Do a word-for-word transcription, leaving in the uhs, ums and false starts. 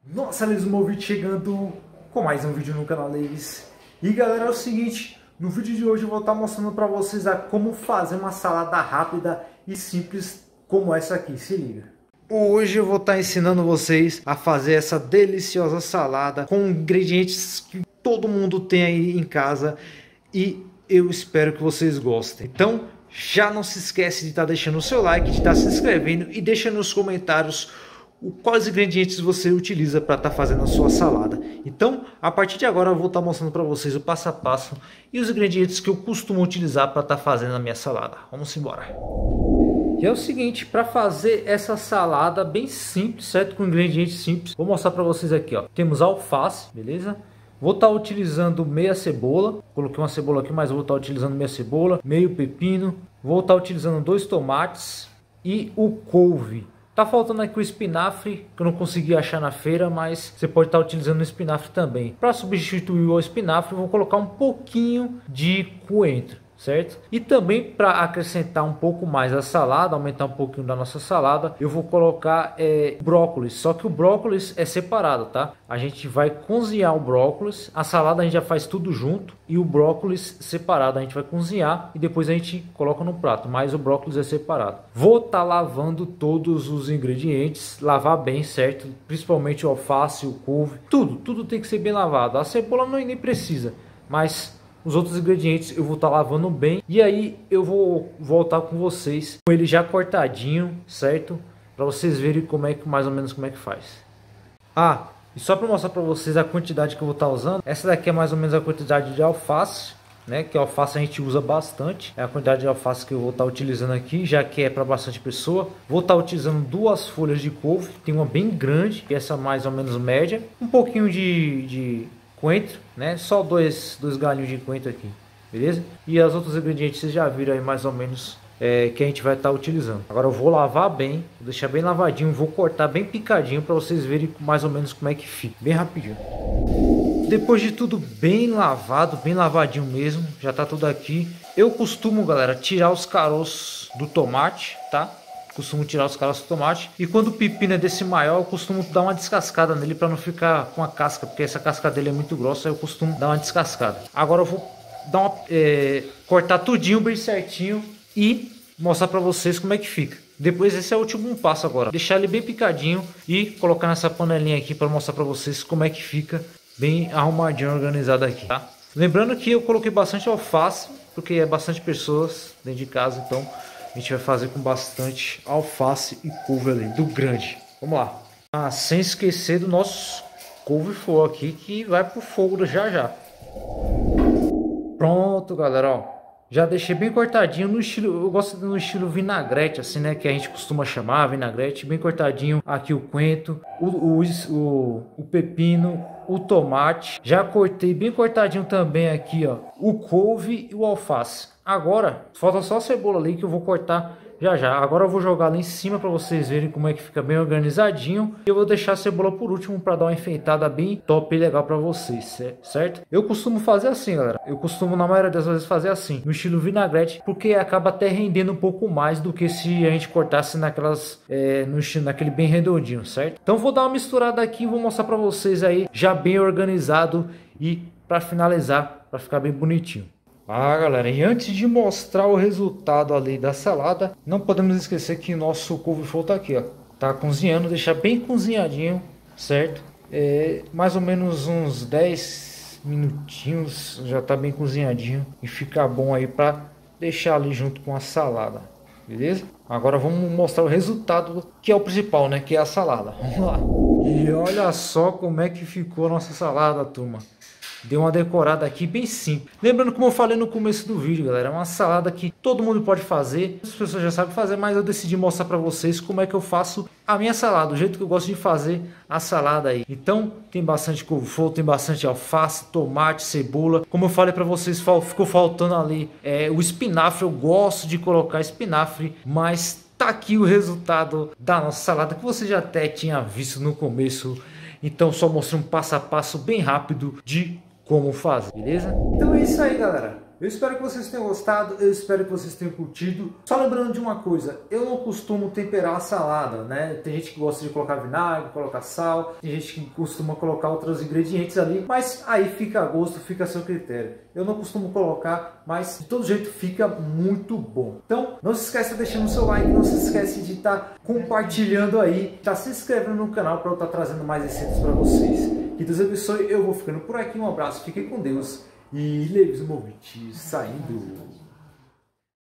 Nossa, Leis, um vídeo chegando com mais um vídeo no canal Leis. E galera, é o seguinte, no vídeo de hoje eu vou estar mostrando para vocês a como fazer uma salada rápida e simples como essa aqui, se liga. Hoje eu vou estar ensinando vocês a fazer essa deliciosa salada com ingredientes que todo mundo tem aí em casa e eu espero que vocês gostem. Então já não se esquece de estar deixando o seu like, de estar se inscrevendo e deixa nos comentários quais ingredientes você utiliza para estar fazendo a sua salada. Então, a partir de agora eu vou estar mostrando para vocês o passo a passo e os ingredientes que eu costumo utilizar para estar fazendo a minha salada. Vamos embora. E é o seguinte, para fazer essa salada bem simples, certo? Com ingredientes simples, vou mostrar para vocês aqui, ó. Temos alface, beleza? Vou estar utilizando meia cebola, coloquei uma cebola aqui, mas vou estar utilizando meia cebola, meio pepino, vou estar utilizando dois tomates e o couve. Tá faltando aqui o espinafre, que eu não consegui achar na feira, mas você pode estar utilizando o espinafre também. Para substituir o espinafre, eu vou colocar um pouquinho de coentro, certo? E também para acrescentar um pouco mais a salada, aumentar um pouquinho da nossa salada, eu vou colocar é, brócolis. Só que o brócolis é separado, tá? A gente vai cozinhar o brócolis, a salada a gente já faz tudo junto e o brócolis separado a gente vai cozinhar e depois a gente coloca no prato, mas o brócolis é separado. Vou estar lavando todos os ingredientes, lavar bem, certo? Principalmente o alface, o couve, tudo, tudo tem que ser bem lavado. A cebola não nem precisa, mas os outros ingredientes eu vou estar lavando bem e aí eu vou voltar com vocês com ele já cortadinho, certo? Para vocês verem como é que mais ou menos como é que faz. Ah, e só para mostrar para vocês a quantidade que eu vou estar usando, essa daqui é mais ou menos a quantidade de alface, né? Que alface a gente usa bastante, é a quantidade de alface que eu vou estar utilizando aqui, já que é para bastante pessoa. Vou estar utilizando duas folhas de couve, tem uma bem grande, e essa mais ou menos média, um pouquinho de, de coentro, né? Só dois, dois galinhos de coentro aqui, beleza? E as outros ingredientes vocês já viram aí mais ou menos é, que a gente vai estar utilizando. Agora eu vou lavar bem, vou deixar bem lavadinho, vou cortar bem picadinho para vocês verem mais ou menos como é que fica, bem rapidinho. Depois de tudo bem lavado, bem lavadinho mesmo, já tá tudo aqui. Eu costumo, galera, tirar os caroços do tomate, tá? Costumo tirar os caroços do tomate. E quando o pepino é desse maior, eu costumo dar uma descascada nele para não ficar com a casca, porque essa casca dele é muito grossa, eu costumo dar uma descascada. Agora eu vou dar uma, é, cortar tudinho bem certinho e mostrar para vocês como é que fica. Depois esse é o último passo agora. Deixar ele bem picadinho e colocar nessa panelinha aqui para mostrar para vocês como é que fica bem arrumadinho, organizado aqui, tá? Lembrando que eu coloquei bastante alface, porque é bastante pessoas dentro de casa, então a gente vai fazer com bastante alface e couve ali, do grande. Vamos lá. Ah, sem esquecer do nosso couve-flor aqui, que vai pro fogo já já. Pronto, galera, ó. Já deixei bem cortadinho no estilo, eu gosto no estilo vinagrete, assim, né? Que a gente costuma chamar vinagrete, bem cortadinho. Aqui o coentro, o, o, o, o pepino, o tomate. Já cortei bem cortadinho também aqui, ó, o couve e o alface. Agora, falta só a cebola ali que eu vou cortar já já. Agora eu vou jogar lá em cima para vocês verem como é que fica bem organizadinho. E eu vou deixar a cebola por último para dar uma enfeitada bem top e legal para vocês, certo? Eu costumo fazer assim, galera. Eu costumo na maioria das vezes fazer assim, no estilo vinagrete, porque acaba até rendendo um pouco mais do que se a gente cortasse naquelas, é, no estilo, naquele bem redondinho, certo? Então vou dar uma misturada aqui e vou mostrar para vocês aí já bem organizado e para finalizar, para ficar bem bonitinho. Ah, galera, e antes de mostrar o resultado ali da salada, não podemos esquecer que nosso couve-flor tá aqui, ó. Tá cozinhando, deixar bem cozinhadinho, certo? É, mais ou menos uns dez minutinhos, já tá bem cozinhadinho e fica bom aí para deixar ali junto com a salada, beleza? Agora vamos mostrar o resultado, que é o principal, né? Que é a salada. Vamos lá. E olha só como é que ficou a nossa salada, turma. Deu uma decorada aqui bem simples. Lembrando, como eu falei no começo do vídeo, galera, é uma salada que todo mundo pode fazer. As pessoas já sabem fazer, mas eu decidi mostrar para vocês como é que eu faço a minha salada, o jeito que eu gosto de fazer a salada aí. Então, tem bastante couve-flor, tem bastante alface, tomate, cebola. Como eu falei para vocês, ficou faltando ali é, o espinafre. Eu gosto de colocar espinafre, mas tá aqui o resultado da nossa salada, que você já até tinha visto no começo. Então, só mostrei um passo a passo bem rápido de como fazer, beleza? Então é isso aí, galera. Eu espero que vocês tenham gostado, eu espero que vocês tenham curtido. Só lembrando de uma coisa, eu não costumo temperar a salada, né? Tem gente que gosta de colocar vinagre, colocar sal, tem gente que costuma colocar outros ingredientes ali, mas aí fica a gosto, fica a seu critério. Eu não costumo colocar, mas de todo jeito fica muito bom. Então, não se esqueça de deixar o seu like, não se esquece de estar compartilhando aí, tá se inscrevendo no canal para eu estar trazendo mais receitas para vocês. Que Deus abençoe, eu vou ficando por aqui, um abraço, fiquem com Deus e leves o movimento saindo.